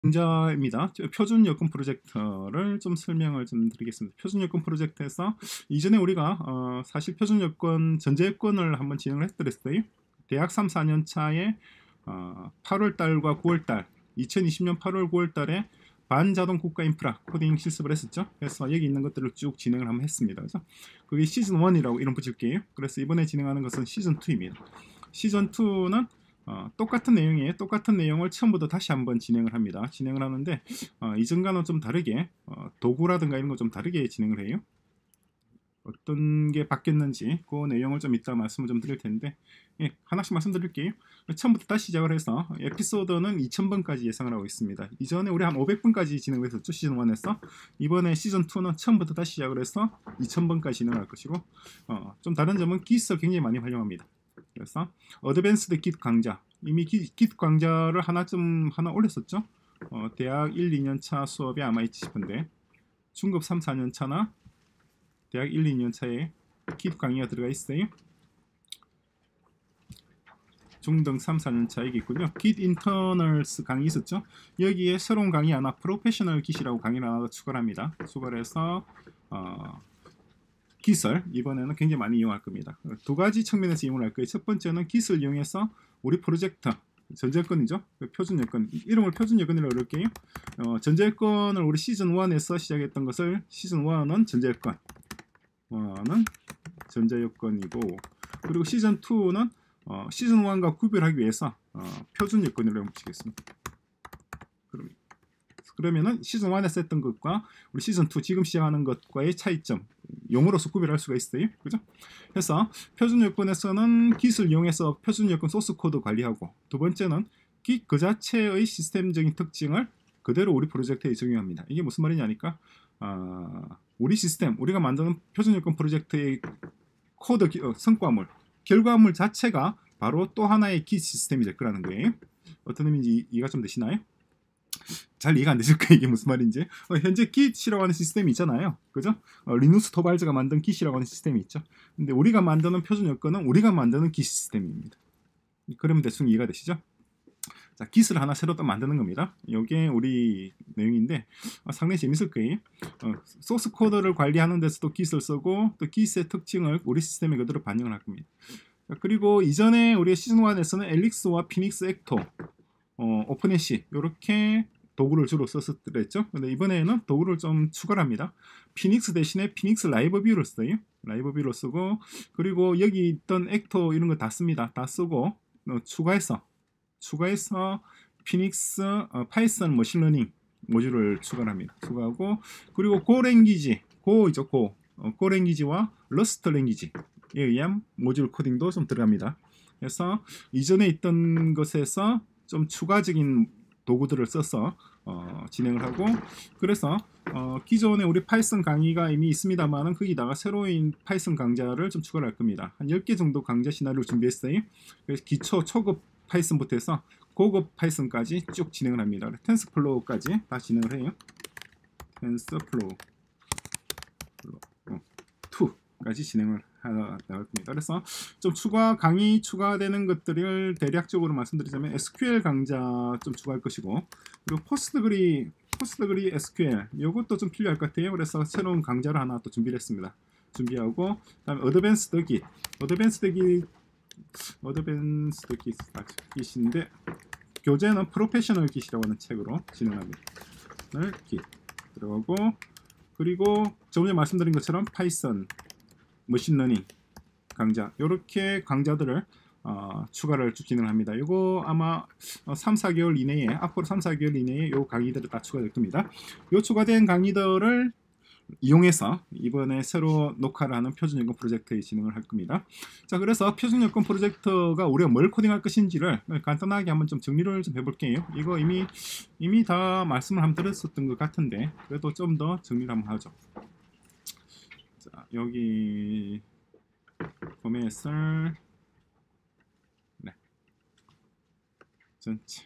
자입니다. 표준 여권 프로젝트를 좀 설명을 좀 드리겠습니다. 표준 여권 프로젝트에서 이전에 우리가 사실 표준 여권 전제 여권을 한번 진행을 했더랬어요. 대학 3, 4년 차에 8월 달과 9월 달 2020년 8월 9월 달에 반자동 국가 인프라 코딩 실습을 했었죠. 그래서 여기 있는 것들을 쭉 진행을 한번 했습니다. 그래서 그게 시즌 1이라고 이름 붙일게요. 그래서 이번에 진행하는 것은 시즌 2입니다. 시즌 2는 똑같은 내용이에요. 똑같은 내용을 처음부터 다시 한번 진행을 합니다. 진행을 하는데 이전과는 좀 다르게 도구라든가 이런 거 좀 다르게 진행을 해요. 어떤 게 바뀌었는지 그 내용을 좀 이따 말씀을 좀 드릴 텐데 하나씩 말씀드릴게요. 처음부터 다시 시작을 해서 에피소드는 2000번까지 예상을 하고 있습니다. 이전에 우리 한 500번까지 진행을 했었죠. 시즌 1에서. 이번에 시즌 2는 처음부터 다시 시작을 해서 2000번까지 진행할 것이고 좀 다른 점은 기스를 굉장히 많이 활용합니다. 그래서 어드밴스드 깃 강좌, 이미 깃 강좌를 하나 올렸었죠. 대학 1, 2년 차 수업에 아마 있지 싶은데 중급 3, 4년 차나 대학 1, 2년 차에 깃 강의가 들어가 있어요. 중등 3, 4년 차에 있군요. 깃 인터널스 강의 있었죠. 여기에 새로운 강의 하나, 프로페셔널 깃이라고 강의를 하나 추가를 합니다. 추가를 해서 깃을 이번에는 굉장히 많이 이용할 겁니다. 두 가지 측면에서 이용을 할 거예요. 첫 번째는 깃을 이용해서 우리 프로젝트 전제여건이죠. 표준 여건, 이름을 표준 여건이라고 그럴게요. 전제여건을 우리 시즌 1에서 시작했던 것을 시즌 1은 전제여건, 1은 전제여건이고, 그리고 시즌 2는 시즌 1과 구별하기 위해서 표준 여건이라고 붙이겠습니다. 그러면은 시즌 1에서 했던 것과 우리 시즌 2 지금 시작하는 것과의 차이점 용어로서 구별할 수가 있어요. 그죠? 그래서 표준 여건에서는 깃을 이용해서 표준 여건 소스 코드 관리하고, 두 번째는 깃 그 자체의 시스템적인 특징을 그대로 우리 프로젝트에 적용합니다. 이게 무슨 말이냐니까 우리 시스템, 우리가 만드는 표준 여건 프로젝트의 코드 성과물, 결과물 자체가 바로 또 하나의 깃 시스템이 될 거라는 거예요. 어떤 의미인지 이해가 좀 되시나요? 잘 이해가 안 되실 거예요. 이게 무슨 말인지. 현재 깃이라고 하는 시스템이 있잖아요. 그죠? 리누스 토발즈가 만든 깃이라고 하는 시스템이 있죠. 근데 우리가 만드는 표준 여건은 우리가 만드는 깃 시스템입니다. 그러면 대충 이해가 되시죠? 자, 깃을 하나 새로 또 만드는 겁니다. 이게 우리 내용인데 상당히 재밌을 거예요. 소스 코드를 관리하는 데서도 깃을 쓰고 또 깃의 특징을 우리 시스템에 그대로 반영을 할 겁니다. 자, 그리고 이전에 우리 시즌 1에서는 엘릭스와 피닉스 액토, 오픈애쉬 이렇게 도구를 주로 썼었죠. 근데 이번에는 도구를 좀 추가를 합니다. 피닉스 대신에 피닉스 라이브 뷰를 써요. 라이브 뷰를 쓰고, 그리고 여기 있던 액터 이런 거 다 씁니다. 다 쓰고 추가해서 피닉스 파이썬 머신러닝 모듈을 추가합니다. 추가하고, 그리고 고 랭귀지, 고 랭귀지와 러스트 랭귀지에 의한 모듈 코딩도 좀 들어갑니다. 그래서 이전에 있던 것에서 좀 추가적인 도구들을 써서 진행을 하고, 그래서 기존에 우리 파이썬 강의가 이미 있습니다만은 거기다가 새로운 파이썬 강좌를 좀 추가를 할 겁니다. 한 10개 정도 강좌 시나리오를 준비했어요. 그래서 기초, 초급 파이썬부터 해서 고급 파이썬까지 쭉 진행을 합니다. 텐스플로우까지 다 진행을 해요. 텐스플로우 2까지 진행을 나갈 겁니다. 그래서 좀 강의 추가되는 것들을 대략적으로 말씀드리자면 SQL 강좌 좀 추가할 것이고, 그리고 포스트그리 SQL 이것도 좀 필요할 것 같아요. 그래서 새로운 강좌를 하나 또 준비를 했습니다. 준비하고, 그다음에 어드밴스드 깃인데 교재는 프로페셔널 깃이라고 하는 책으로 진행합니다. 깃 들어가고, 그리고 저번에 말씀드린 것처럼 파이썬 머신러닝 강좌, 이렇게 강좌들을 추가를 진행합니다. 이거 아마 3, 4개월 이내에, 앞으로 3, 4개월 이내에 이 강의들을 다 추가될 겁니다. 이 추가된 강의들을 이용해서 이번에 새로 녹화를 하는 표준 여건 프로젝트에 진행을 할 겁니다. 자, 그래서 표준 여건 프로젝트가 우리가 뭘 코딩할 것인지를 간단하게 한번 좀 정리를 좀 해볼게요. 이거 이미 다 말씀을 한번 드렸었던 것 같은데 그래도 좀 더 정리를 한번 하죠. 자, 여기 포맷을 전체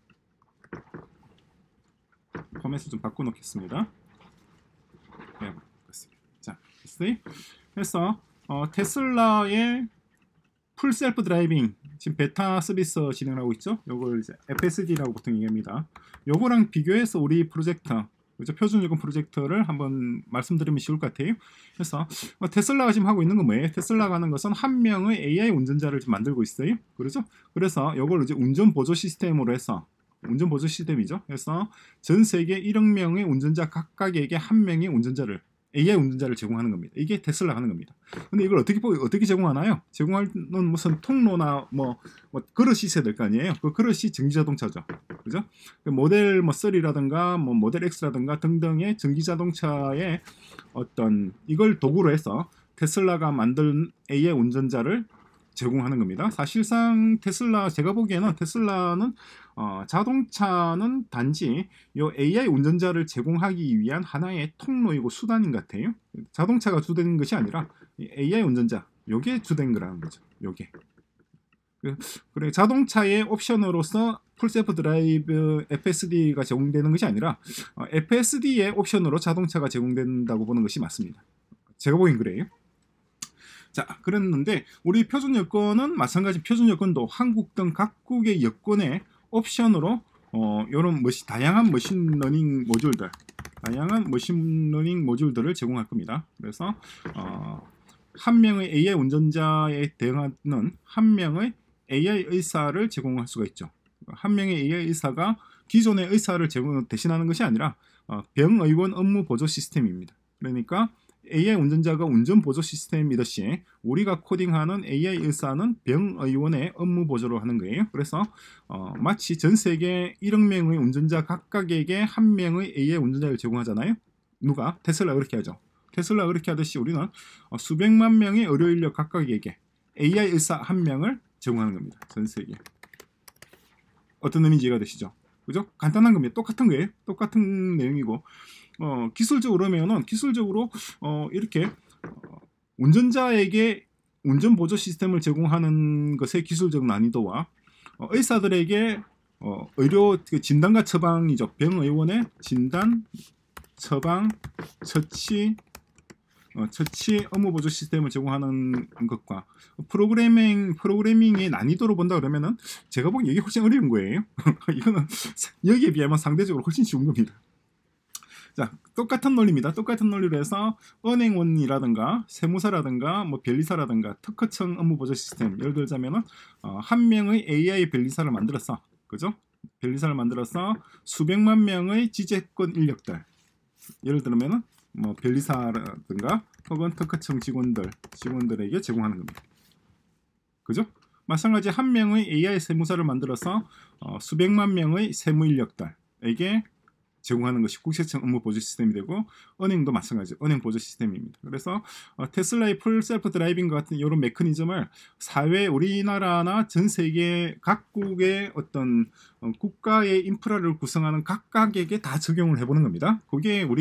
포맷을 좀 바꿔놓겠습니다. 네, 자, 됐어요? 그래서 테슬라의 풀 셀프 드라이빙 지금 베타 서비스 진행하고 있죠. 요걸 이제 FSD라고 보통 얘기합니다. 요거랑 비교해서 우리 프로젝터, 그죠? 표준 요금 프로젝터를 한번 말씀드리면 쉬울 것 같아요. 그래서 테슬라가 지금 하고 있는 건 뭐예요? 테슬라가 하는 것은 한 명의 AI 운전자를 지금 만들고 있어요. 그렇죠? 그래서 요걸 이제 운전 보조 시스템으로 해서 운전 보조 시스템이죠. 그래서 전 세계 1억 명의 운전자 각각에게 한 명의 운전자를 AI 운전자를 제공하는 겁니다. 이게 테슬라가 하는 겁니다. 근데 이걸 어떻게 제공하나요? 제공하는 무슨 통로나 뭐 그릇이 있어야 될 거 아니에요. 그 그릇이 전기자동차죠. 그죠? 그 모델 3라든가 뭐 모델 X라든가 등등의 전기자동차의 어떤 이걸 도구로 해서 테슬라가 만든 AI 운전자를 제공하는 겁니다. 사실상 테슬라, 제가 보기에는 테슬라는 자동차는 단지 요 AI 운전자를 제공하기 위한 하나의 통로이고 수단인 것 같아요. 자동차가 주된 것이 아니라 AI 운전자, 요게 주된 거라는 거죠. 요게. 그래, 자동차의 옵션으로서 풀셀프 드라이브 FSD가 제공되는 것이 아니라 FSD의 옵션으로 자동차가 제공된다고 보는 것이 맞습니다. 제가 보기엔 그래요. 자, 그랬는데 우리 표준 여권은 마찬가지 표준 여권도 한국 등 각국의 여권에 옵션으로 이런 다양한 머신러닝 모듈들을 제공할 겁니다. 그래서 한 명의 AI 운전자에 대응하는 한 명의 AI 의사를 제공할 수가 있죠. 한 명의 AI 의사가 기존의 의사를 대신하는 것이 아니라 병의원 업무 보조 시스템입니다. 그러니까 AI 운전자가 운전 보조 시스템이듯이 우리가 코딩하는 AI 의사는 병의원의 업무 보조를 하는 거예요. 그래서 마치 전 세계 1억 명의 운전자 각각에게 한 명의 AI 운전자를 제공하잖아요. 누가? 테슬라 그렇게 하죠. 테슬라 그렇게 하듯이 우리는 수백만 명의 의료 인력 각각에게 AI 의사 한 명을 제공하는 겁니다. 전 세계. 어떤 의미인지 이해가 되시죠? 그죠? 간단한 겁니다. 똑같은 거예요. 똑같은 내용이고 기술적으로 이렇게 운전자에게 운전 보조 시스템을 제공하는 것의 기술적 난이도와 의사들에게 의료 진단과 처방이죠. 병의원의 진단, 처방, 처치 업무 보조 시스템을 제공하는 것과 프로그래밍의 난이도로 본다 그러면은 제가 보기엔 이게 훨씬 어려운 거예요. 이거는 여기에 비하면 상대적으로 훨씬 쉬운 겁니다. 자, 똑같은 논리입니다. 똑같은 논리로 해서 은행원이라든가 세무사라든가 뭐 변리사라든가 특허청 업무 보조 시스템, 예를 들자면은 한 명의 AI 변리사를 만들어서, 그죠? 변리사를 만들어서 수백만 명의 지재권 인력들, 예를 들면은 뭐 변리사라든가 혹은 특허청 직원들에게 제공하는 겁니다. 그죠? 마찬가지 한 명의 AI 세무사를 만들어서 수백만 명의 세무 인력들에게 제공하는 것이 국세청 업무 보조 시스템이 되고, 은행도 마찬가지 은행 보조 시스템입니다. 그래서 테슬라의 풀 셀프 드라이빙 같은 이런 메커니즘을 사회, 우리나라나 전 세계 각국의 어떤 국가의 인프라를 구성하는 각각에게 다 적용을 해보는 겁니다. 그게 우리